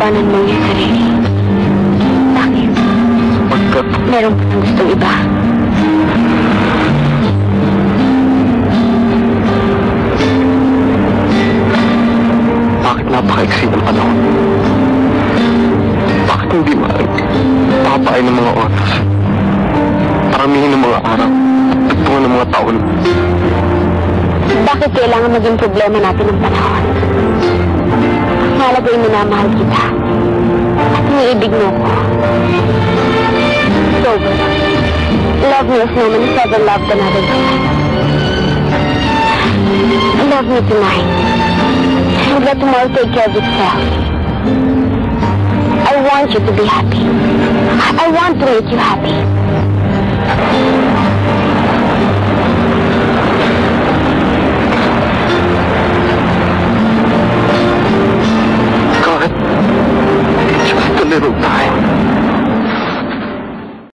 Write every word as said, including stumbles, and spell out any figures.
labanan mo yung sarili. Bakit? Pagkat... Meron pa ng gustong iba. Bakit napaka-iksi ng panahon? Bakit hindi mapapain ng mga oras? Paramihin ng mga araw at tugtungan ng mga taon. Bakit kailangan maging problema natin ng panahon? Mahalaga yung minamahal kita. At iniibig mo ko. Sober. Love me as no one has ever loved another woman. Love me tonight. And let tomorrow take care of itself. I want you to be happy. I want to make you happy.